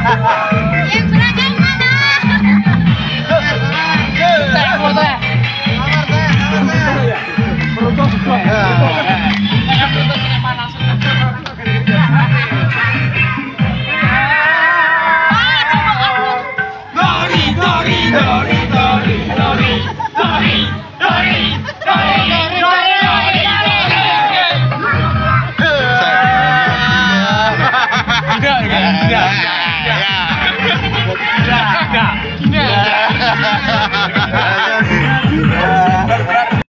Yang belakang mana? Saya foto ya. Dori, Dori, Dori, Dori.